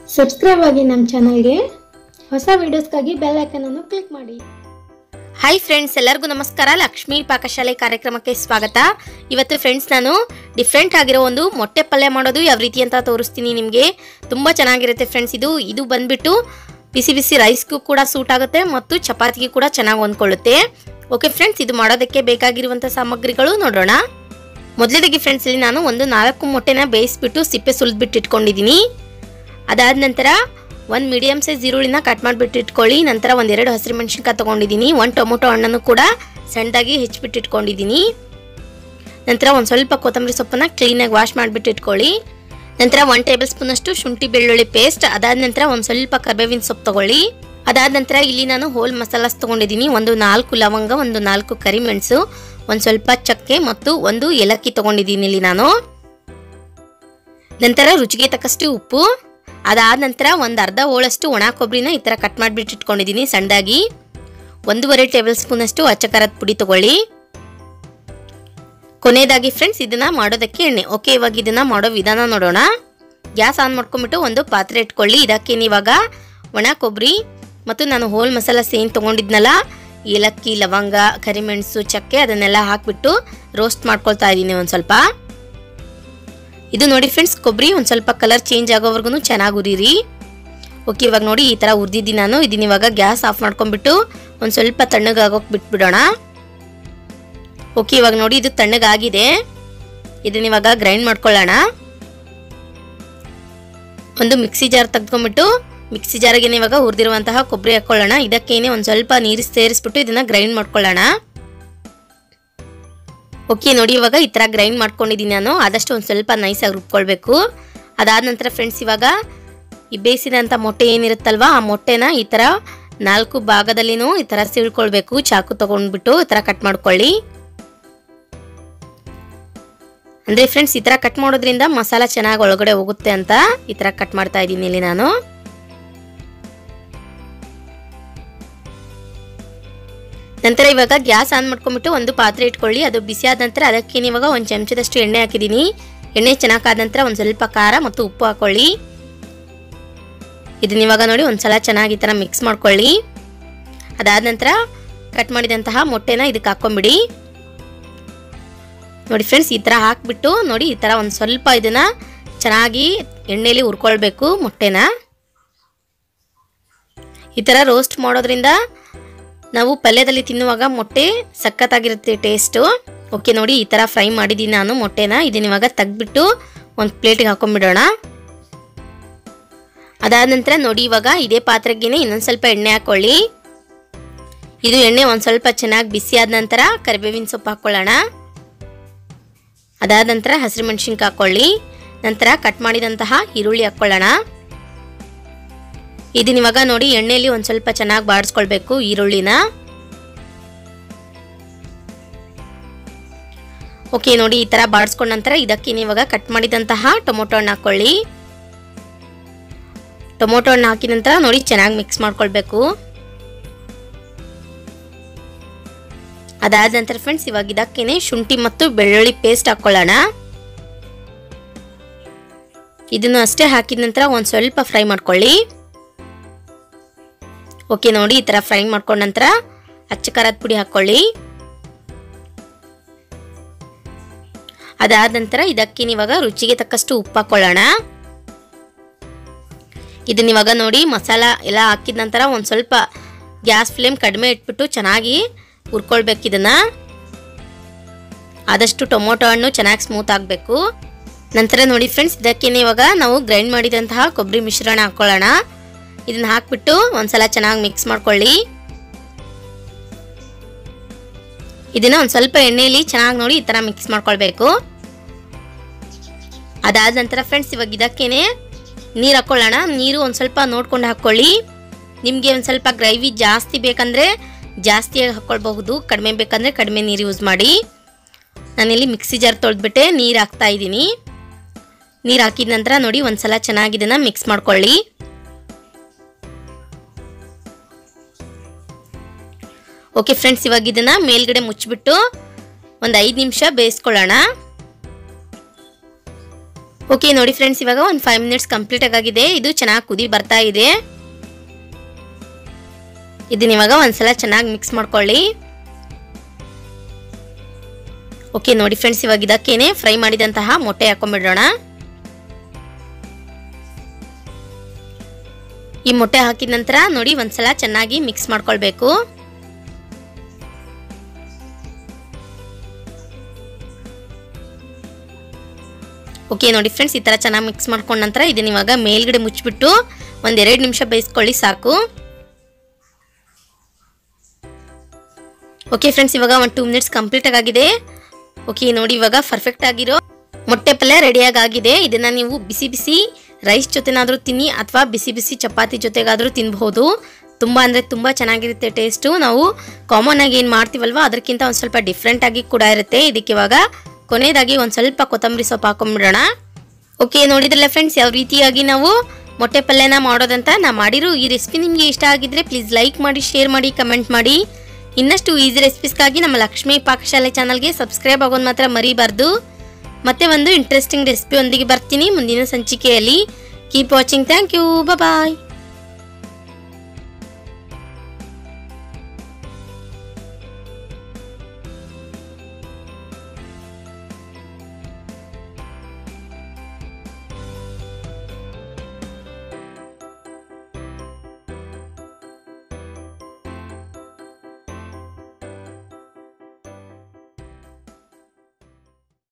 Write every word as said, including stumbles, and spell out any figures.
Subscribe ಆಗಿ ನಮ್ಮ ಚಾನಲ್ಗೆ ಹೊಸ ವಿಡಿಯೋಸ್ಗಾಗಿ ಬೆಲ್ ಐಕಾನ್ ಅನ್ನು ಕ್ಲಿಕ್ ಮಾಡಿ. ಹಾಯ್ ಫ್ರೆಂಡ್ಸ್, ಎಲ್ಲರಿಗೂ ನಮಸ್ಕಾರ. ಲಕ್ಷ್ಮೀ ಪಾಕಶಾಲೆ ಕಾರ್ಯಕ್ರಮಕ್ಕೆ ಸ್ವಾಗತ. ಇವತ್ತು ಫ್ರೆಂಡ್ಸ್ ನಾನು ಡಿಫ್ರೆಂಟ್ ಆಗಿರೋ ಒಂದು ಮೊಟ್ಟೆ ಪಲ್ಯ ಮಾಡೋದು ಯಾವ ರೀತಿ ಅಂತ ತೋರಿಸ್ತೀನಿ ನಿಮಗೆ. ತುಂಬ ಚೆನ್ನಾಗಿರುತ್ತೆ ಫ್ರೆಂಡ್ಸ್. ಇದು ಇದು ಬಂದ್ಬಿಟ್ಟು ಬಿಸಿ ಬಿಸಿ ರೈಸ್ಗೂ ಕೂಡ ಸೂಟ್ ಆಗುತ್ತೆ ಮತ್ತು ಚಪಾತಿಗೆ ಕೂಡ ಚೆನ್ನಾಗಿ ಹೊಂದ್ಕೊಳ್ಳುತ್ತೆ. ಓಕೆ ಫ್ರೆಂಡ್ಸ್, ಇದು ಮಾಡೋದಕ್ಕೆ ಬೇಕಾಗಿರುವಂಥ ಸಾಮಗ್ರಿಗಳು ನೋಡೋಣ. ಮೊದಲನೇದಾಗಿ ಫ್ರೆಂಡ್ಸ್, ಇಲ್ಲಿ ನಾನು ಒಂದು ನಾಲ್ಕು ಮೊಟ್ಟೆನ ಬೇಯಿಸ್ಬಿಟ್ಟು ಸಿಪ್ಪೆ ಸುಲಿದ್ಬಿಟ್ಟು ಇಟ್ಕೊಂಡಿದ್ದೀನಿ. ಅದಾದ ನಂತರ ಒಂದು ಮೀಡಿಯಮ್ ಸೈಜ್ ಈರುಳ್ಳಿನ ಕಟ್ ಮಾಡಿಬಿಟ್ಟು ಇಟ್ಕೊಳ್ಳಿ. ನಂತರ ಒಂದೆರಡು ಹಸಿರು ಮೆಣಸಿನ್ಕಾಯಿ ತೊಗೊಂಡಿದ್ದೀನಿ. ಒಂದು ಟೊಮೊಟೊ ಹಣ್ಣನ್ನು ಕೂಡ ಸಣ್ಣದಾಗಿ ಹೆಚ್ಚಿಬಿಟ್ಟು ಇಟ್ಕೊಂಡಿದ್ದೀನಿ. ನಂತರ ಒಂದು ಸ್ವಲ್ಪ ಕೊತ್ತಂಬರಿ ಸೊಪ್ಪನ್ನು ಕ್ಲೀನಾಗಿ ವಾಶ್ ಮಾಡಿಬಿಟ್ಟು ಇಟ್ಕೊಳ್ಳಿ. ನಂತರ ಒಂದು ಟೇಬಲ್ ಸ್ಪೂನಷ್ಟು ಶುಂಠಿ ಬೆಳ್ಳುಳ್ಳಿ ಪೇಸ್ಟ್. ಅದಾದ ನಂತರ ಒಂದು ಸ್ವಲ್ಪ ಕರಿಬೇವಿನ ಸೊಪ್ಪು ತೊಗೊಳ್ಳಿ. ಅದಾದ ನಂತರ ಇಲ್ಲಿ ನಾನು ಹೋಲ್ ಮಸಾಲಾಸ್ ತೊಗೊಂಡಿದ್ದೀನಿ. ಒಂದು ನಾಲ್ಕು ಲವಂಗ, ಒಂದು ನಾಲ್ಕು ಕರಿಮೆಣಸು, ಒಂದು ಸ್ವಲ್ಪ ಚಕ್ಕೆ ಮತ್ತು ಒಂದು ಏಲಕ್ಕಿ ತೊಗೊಂಡಿದ್ದೀನಿ ಇಲ್ಲಿ ನಾನು. ನಂತರ ರುಚಿಗೆ ತಕ್ಕಷ್ಟು ಉಪ್ಪು. ಅದಾದ ನಂತರ ಒಂದು ಅರ್ಧ ಹೋಳಷ್ಟು ಒಣ ಕೊಬ್ಬರಿನ ಈ ಥರ ಕಟ್ ಮಾಡಿಬಿಟ್ಟು ಇಟ್ಕೊಂಡಿದ್ದೀನಿ ಸಣ್ಣದಾಗಿ. ಒಂದೂವರೆ ಟೇಬಲ್ ಸ್ಪೂನಷ್ಟು ಅಚ್ಚ ಖಾರದ ಪುಡಿ ತೊಗೊಳ್ಳಿ. ಕೊನೆಯದಾಗಿ ಫ್ರೆಂಡ್ಸ್, ಇದನ್ನು ಮಾಡೋದಕ್ಕೆ ಎಣ್ಣೆ. ಓಕೆ, ಇವಾಗ ಇದನ್ನು ಮಾಡೋ ವಿಧಾನ ನೋಡೋಣ. ಗ್ಯಾಸ್ ಆನ್ ಮಾಡ್ಕೊಂಬಿಟ್ಟು ಒಂದು ಪಾತ್ರೆ ಇಟ್ಕೊಳ್ಳಿ. ಇದಕ್ಕೆ ಇವಾಗ ಒಣ ಕೊಬ್ಬರಿ ಮತ್ತು ನಾನು ಹೋಲ್ ಮಸಾಲ ಸೇನ್ ತೊಗೊಂಡಿದ್ನಲ್ಲ, ಏಲಕ್ಕಿ, ಲವಂಗ, ಕರಿಮೆಣಸು, ಚಕ್ಕೆ ಅದನ್ನೆಲ್ಲ ಹಾಕಿಬಿಟ್ಟು ರೋಸ್ಟ್ ಮಾಡ್ಕೊಳ್ತಾ ಇದ್ದೀನಿ ಒಂದು ಸ್ವಲ್ಪ. ಇದು ನೋಡಿ ಫ್ರೆಂಡ್ಸ್, ಕೊಬ್ಬರಿ ಒಂದು ಸ್ವಲ್ಪ ಕಲರ್ ಚೇಂಜ್ ಆಗೋವರೆಗೂ ಚೆನ್ನಾಗಿ ಉರಿರಿ. ಓಕೆ, ಇವಾಗ ನೋಡಿ ಈ ಥರ ಹುರಿದಿದ್ದೀನಿ ನಾನು. ಇದನ್ನ ಇವಾಗ ಗ್ಯಾಸ್ ಆಫ್ ಮಾಡ್ಕೊಂಡ್ಬಿಟ್ಟು ಒಂದು ಸ್ವಲ್ಪ ತಣ್ಣಗಾಗೋಕೆ ಬಿಟ್ಬಿಡೋಣ. ಓಕೆ, ಇವಾಗ ನೋಡಿ ಇದು ತಣ್ಣಗಾಗಿದೆ. ಇದನ್ನ ಇವಾಗ ಗ್ರೈಂಡ್ ಮಾಡ್ಕೊಳ್ಳೋಣ. ಒಂದು ಮಿಕ್ಸಿ ಜಾರ್ ತೆಗೆದುಕೊಂಡ್ಬಿಟ್ಟು ಮಿಕ್ಸಿ ಜಾರಿಗೆ ಇವಾಗ ಹುರಿದಿರುವಂತಹ ಕೊಬ್ಬರಿ ಹಾಕ್ಕೊಳ್ಳೋಣ. ಇದಕ್ಕೇನೆ ಒಂದು ಸ್ವಲ್ಪ ನೀರು ಸೇರಿಸ್ಬಿಟ್ಟು ಇದನ್ನ ಗ್ರೈಂಡ್ ಮಾಡ್ಕೊಳ್ಳೋಣ. ಓಕೆ ನೋಡಿ, ಇವಾಗ ಈ ಥರ ಗ್ರೈಂಡ್ ಮಾಡ್ಕೊಂಡಿದ್ದೀನಿ ನಾನು. ಆದಷ್ಟು ಒಂದು ಸ್ವಲ್ಪ ನೈಸಾಗಿ ರುಬ್ಕೊಳ್ಬೇಕು. ಅದಾದ ನಂತರ ಫ್ರೆಂಡ್ಸ್, ಇವಾಗ ಈ ಬೇಯಿಸಿದಂಥ ಮೊಟ್ಟೆ ಏನಿರುತ್ತಲ್ವ, ಆ ಮೊಟ್ಟೆನ ಈ ಥರ ನಾಲ್ಕು ಭಾಗದಲ್ಲಿನೂ ಈ ಥರ ಸೀಳ್ಕೊಳ್ಬೇಕು. ಚಾಕು ತೊಗೊಂಡ್ಬಿಟ್ಟು ಈ ಥರ ಕಟ್ ಮಾಡ್ಕೊಳ್ಳಿ. ಅಂದರೆ ಫ್ರೆಂಡ್ಸ್, ಈ ಥರ ಕಟ್ ಮಾಡೋದ್ರಿಂದ ಮಸಾಲ ಚೆನ್ನಾಗಿ ಒಳಗಡೆ ಹೋಗುತ್ತೆ ಅಂತ ಈ ಥರ ಕಟ್ ಮಾಡ್ತಾ ಇದ್ದೀನಿ ಇಲ್ಲಿ ನಾನು. ನಂತರ ಇವಾಗ ಗ್ಯಾಸ್ ಆನ್ ಮಾಡ್ಕೊಂಡ್ಬಿಟ್ಟು ಒಂದು ಪಾತ್ರೆ ಇಟ್ಕೊಳ್ಳಿ. ಅದು ಬಿಸಿ ಆದ ನಂತರ ಅದಕ್ಕೆ ಇವಾಗ ಒಂದು ಚಮಚದಷ್ಟು ಎಣ್ಣೆ ಹಾಕಿದ್ದೀನಿ. ಎಣ್ಣೆ ಚೆನ್ನಾಗಾದ ನಂತರ ಒಂದು ಸ್ವಲ್ಪ ಖಾರ ಮತ್ತು ಉಪ್ಪು ಹಾಕೊಳ್ಳಿ. ಇದನ್ನ ಇವಾಗ ನೋಡಿ ಒಂದ್ಸಲ ಚೆನ್ನಾಗಿ ಈ ಥರ ಮಿಕ್ಸ್ ಮಾಡ್ಕೊಳ್ಳಿ. ಅದಾದ ನಂತರ ಕಟ್ ಮಾಡಿದಂತಹ ಮೊಟ್ಟೆನ ಇದಕ್ಕೆ ಹಾಕೊಂಡ್ಬಿಡಿ. ನೋಡಿ ಫ್ರೆಂಡ್ಸ್, ಈ ಥರ ಹಾಕ್ಬಿಟ್ಟು ನೋಡಿ ಈ ಥರ ಒಂದು ಸ್ವಲ್ಪ ಇದನ್ನ ಚೆನ್ನಾಗಿ ಎಣ್ಣೆಯಲ್ಲಿ ಹುರ್ಕೊಳ್ಬೇಕು ಮೊಟ್ಟೆನ. ಈ ಥರ ರೋಸ್ಟ್ ಮಾಡೋದ್ರಿಂದ ನಾವು ಪಲ್ಯದಲ್ಲಿ ತಿನ್ನುವಾಗ ಮೊಟ್ಟೆ ಸಖತ್ತಾಗಿರುತ್ತೆ ಟೇಸ್ಟು. ಓಕೆ ನೋಡಿ, ಈ ಥರ ಫ್ರೈ ಮಾಡಿದ್ದೀನಿ ನಾನು ಮೊಟ್ಟೆನ. ಇದನ್ನ ಇವಾಗ ತೆಗ್ದ್ಬಿಟ್ಟು ಒಂದು ಪ್ಲೇಟಿಗೆ ಹಾಕೊಂಡ್ಬಿಡೋಣ. ಅದಾದ ನಂತರ ನೋಡಿ ಇವಾಗ ಇದೇ ಪಾತ್ರೆಗೇನೆ ಇನ್ನೊಂದು ಸ್ವಲ್ಪ ಎಣ್ಣೆ ಹಾಕ್ಕೊಳ್ಳಿ. ಇದು ಎಣ್ಣೆ ಒಂದು ಸ್ವಲ್ಪ ಚೆನ್ನಾಗಿ ಬಿಸಿ ಆದ ನಂತರ ಕರಿಬೇವಿನ ಸೊಪ್ಪು ಹಾಕ್ಕೊಳ್ಳೋಣ. ಅದಾದ ನಂತರ ಹಸಿರು ಮೆಣಸಿನ್ಕಾಯಿ ಹಾಕ್ಕೊಳ್ಳಿ. ನಂತರ ಕಟ್ ಮಾಡಿದಂತಹ ಈರುಳ್ಳಿ ಹಾಕ್ಕೊಳ್ಳೋಣ. ಇದನ್ನ ಇವಾಗ ನೋಡಿ ಎಣ್ಣೆಯಲ್ಲಿ ಒಂದು ಸ್ವಲ್ಪ ಚೆನ್ನಾಗಿ ಬಾಡಿಸ್ಕೊಳ್ಬೇಕು ಈರುಳ್ಳಿನ. ಓಕೆ ನೋಡಿ, ಈ ಥರ ಬಾಡಿಸ್ಕೊಂಡ ನಂತರ ಇದಕ್ಕೆ ಇವಾಗ ಕಟ್ ಮಾಡಿದಂತಹ ಟೊಮೊಟೊ ಹಣ್ಣು ಹಾಕ್ಕೊಳ್ಳಿ. ಟೊಮೊಟೊ ಹಣ್ಣು ಹಾಕಿದ ನಂತರ ನೋಡಿ ಚೆನ್ನಾಗಿ ಮಿಕ್ಸ್ ಮಾಡ್ಕೊಳ್ಬೇಕು. ಅದಾದ ನಂತರ ಫ್ರೆಂಡ್ಸ್, ಇವಾಗ ಇದಕ್ಕೇನೆ ಶುಂಠಿ ಮತ್ತು ಬೆಳ್ಳುಳ್ಳಿ ಪೇಸ್ಟ್ ಹಾಕ್ಕೊಳ್ಳೋಣ. ಇದನ್ನು ಅಷ್ಟೇ ಹಾಕಿದ ನಂತರ ಒಂದು ಸ್ವಲ್ಪ ಫ್ರೈ ಮಾಡ್ಕೊಳ್ಳಿ. ಓಕೆ ನೋಡಿ, ಈ ಥರ ಫ್ರೈ ಮಾಡ್ಕೊಂಡ ನಂತರ ಅಚ್ಚ ಖಾರದ ಪುಡಿ ಹಾಕ್ಕೊಳ್ಳಿ. ಅದಾದ ನಂತರ ಇದಕ್ಕೆ ಇವಾಗ ರುಚಿಗೆ ತಕ್ಕಷ್ಟು ಉಪ್ಪು ಹಾಕ್ಕೊಳ್ಳೋಣ. ಇದನ್ನ ಇವಾಗ ನೋಡಿ ಮಸಾಲ ಎಲ್ಲ ಹಾಕಿದ ನಂತರ ಒಂದು ಸ್ವಲ್ಪ ಗ್ಯಾಸ್ ಫ್ಲೇಮ್ ಕಡಿಮೆ ಇಟ್ಬಿಟ್ಟು ಚೆನ್ನಾಗಿ ಹುರ್ಕೊಳ್ಬೇಕು. ಇದನ್ನ ಆದಷ್ಟು ಟೊಮೊಟೊ ಹಣ್ಣು ಚೆನ್ನಾಗಿ ಸ್ಮೂತ್ ಆಗಬೇಕು. ನಂತರ ನೋಡಿ ಫ್ರೆಂಡ್ಸ್, ಇದಕ್ಕೇನೆ ಇವಾಗ ನಾವು ಗ್ರೈಂಡ್ ಮಾಡಿದಂತಹ ಕೊಬ್ಬರಿ ಮಿಶ್ರಣ ಹಾಕ್ಕೊಳ್ಳೋಣ. ಇದನ್ನ ಹಾಕ್ಬಿಟ್ಟು ಒಂದ್ಸಲ ಚೆನ್ನಾಗಿ ಮಿಕ್ಸ್ ಮಾಡ್ಕೊಳ್ಳಿ. ಇದನ್ನ ಒಂದು ಸ್ವಲ್ಪ ಎಣ್ಣೆಯಲ್ಲಿ ಚೆನ್ನಾಗಿ ನೋಡಿ ಈ ಥರ ಮಿಕ್ಸ್ ಮಾಡ್ಕೊಳ್ಬೇಕು. ಅದಾದ ನಂತರ ಫ್ರೆಂಡ್ಸ್, ಇವಾಗ ಇದಕ್ಕೇನೆ ನೀರು ಹಾಕ್ಕೊಳ್ಳೋಣ. ನೀರು ಒಂದು ಸ್ವಲ್ಪ ನೋಡ್ಕೊಂಡು ಹಾಕ್ಕೊಳ್ಳಿ. ನಿಮಗೆ ಒಂದು ಸ್ವಲ್ಪ ಗ್ರೇವಿ ಜಾಸ್ತಿ ಬೇಕಂದರೆ ಜಾಸ್ತಿಯಾಗಿ ಹಾಕ್ಕೊಳ್ಬಹುದು, ಕಡಿಮೆ ಬೇಕಂದರೆ ಕಡಿಮೆ ನೀರು ಯೂಸ್ ಮಾಡಿ. ನಾನಿಲ್ಲಿ ಮಿಕ್ಸಿ ಜಾರ್ ತೊಳೆದ್ಬಿಟ್ಟೆ ನೀರು ಹಾಕ್ತಾ ಇದ್ದೀನಿ. ನೀರು ಹಾಕಿದ ನಂತರ ನೋಡಿ ಒಂದ್ಸಲ ಚೆನ್ನಾಗಿ ಇದನ್ನು ಮಿಕ್ಸ್ ಮಾಡ್ಕೊಳ್ಳಿ. ಓಕೆ ಫ್ರೆಂಡ್ಸ್, ಇವಾಗ ಇದನ್ನ ಮೇಲ್ಗಡೆ ಮುಚ್ಚಿಬಿಟ್ಟು ಒಂದು ಐದು ನಿಮಿಷ ಬೇಯಿಸ್ಕೊಳ್ಳೋಣ. ಓಕೆ ನೋಡಿ ಫ್ರೆಂಡ್ಸ್, ಇವಾಗ ಒಂದು ಫೈವ್ ಮಿನಿಟ್ಸ್ ಕಂಪ್ಲೀಟ್ ಆಗಿದೆ. ಇದು ಚೆನ್ನಾಗಿ ಕುದಿ ಬರ್ತಾ ಇದೆ. ಇದನ್ನ ಇವಾಗ ಒಂದ್ಸಲ ಚೆನ್ನಾಗಿ ಮಿಕ್ಸ್ ಮಾಡ್ಕೊಳ್ಳಿ. ಓಕೆ ನೋಡಿ ಫ್ರೆಂಡ್ಸ್, ಇವಾಗ ಇದಕ್ಕೇನೆ ಫ್ರೈ ಮಾಡಿದಂತಹ ಮೊಟ್ಟೆ ಹಾಕೊಂಡ್ಬಿಡೋಣ. ಈ ಮೊಟ್ಟೆ ಹಾಕಿದ ನಂತರ ನೋಡಿ ಒಂದ್ಸಲ ಚೆನ್ನಾಗಿ ಮಿಕ್ಸ್ ಮಾಡ್ಕೊಳ್ಬೇಕು. ಓಕೆ ನೋಡಿ ಫ್ರೆಂಡ್ಸ್, ಈ ತರ ಚೆನ್ನಾಗಿ ಮಿಕ್ಸ್ ಮಾಡ್ಕೊಂಡ ನಂತರ ಇದನ್ನ ಇವಾಗ ಮೇಲ್ಗಡೆ ಮುಚ್ಚಿಬಿಟ್ಟು ಒಂದೆರಡು ನಿಮಿಷ ಬೇಯಿಸ್ಕೊಳ್ಳಿ ಸಾಕು. ಓಕೆ ಫ್ರೆಂಡ್ಸ್, ಇವಾಗ ಒಂದು ಟೂ ಮಿನಿಟ್ಸ್ ಕಂಪ್ಲೀಟ್ ಆಗಿದೆ. ಓಕೆ ನೋಡಿ, ಇವಾಗ ಪರ್ಫೆಕ್ಟ್ ಆಗಿರೋ ಮೊಟ್ಟೆ ಪಲ್ಯ ರೆಡಿಯಾಗಿ ಆಗಿದೆ. ಇದನ್ನ ನೀವು ಬಿಸಿ ಬಿಸಿ ರೈಸ್ ಜೊತೆನಾದರೂ ತಿನ್ನಿ ಅಥವಾ ಬಿಸಿ ಬಿಸಿ ಚಪಾತಿ ಜೊತೆಗಾದರೂ ತಿನ್ಬಹುದು. ತುಂಬ ಅಂದರೆ ತುಂಬ ಚೆನ್ನಾಗಿರುತ್ತೆ ಟೇಸ್ಟು. ನಾವು ಕಾಮನ್ ಆಗಿ ಏನು ಮಾಡ್ತೀವಲ್ವ ಅದಕ್ಕಿಂತ ಒಂದು ಸ್ವಲ್ಪ ಡಿಫ್ರೆಂಟ್ ಆಗಿ ಕೂಡ ಇರುತ್ತೆ. ಇದಕ್ಕೆ ಇವಾಗ ಕೊನೆಯದಾಗಿ ಒಂದು ಸ್ವಲ್ಪ ಕೊತ್ತಂಬರಿ ಸೊಪ್ಪು ಹಾಕೊಂಡ್ಬಿಡೋಣ. ಓಕೆ ನೋಡಿದ್ರಲ್ಲ ಫ್ರೆಂಡ್ಸ್, ಯಾವ ರೀತಿಯಾಗಿ ನಾವು ಮೊಟ್ಟೆ ಪಲ್ಯನ ಮಾಡೋದಂತ. ನಾ ಮಾಡಿರೋ ಈ ರೆಸಿಪಿ ನಿಮಗೆ ಇಷ್ಟ ಆಗಿದ್ರೆ ಪ್ಲೀಸ್ ಲೈಕ್ ಮಾಡಿ, ಶೇರ್ ಮಾಡಿ, ಕಮೆಂಟ್ ಮಾಡಿ. ಇನ್ನಷ್ಟು ಈಸಿ ರೆಸಿಪೀಸ್ಗಾಗಿ ನಮ್ಮ ಲಕ್ಷ್ಮೀ ಪಾಕಶಾಲೆ ಚಾನಲ್ಗೆ ಸಬ್ಸ್ಕ್ರೈಬ್ ಆಗೋದು ಮಾತ್ರ ಮರಿಬಾರ್ದು. ಮತ್ತೆ ಒಂದು ಇಂಟ್ರೆಸ್ಟಿಂಗ್ ರೆಸಿಪಿ ಒಂದಿಗೆ ಬರ್ತೀನಿ ಮುಂದಿನ ಸಂಚಿಕೆಯಲ್ಲಿ. Keep watching. Thank you. Bye.